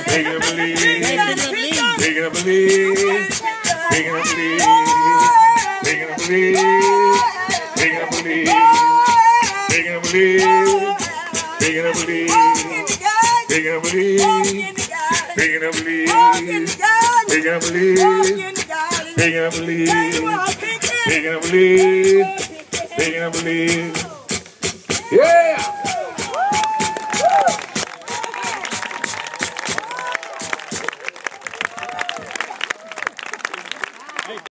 Pickin' up a lead. Pickin' up a lead. Pickin' up a lead. Pickin' up a lead. Pickin' up a lead. Pickin' up a lead. Pickin' up a lead. Pickin' up a lead. Pickin' up a lead. Pickin' up a lead. Pickin' up a lead. Pickin' up a lead. Pickin' up a lead. Pickin' up a lead. Yeah.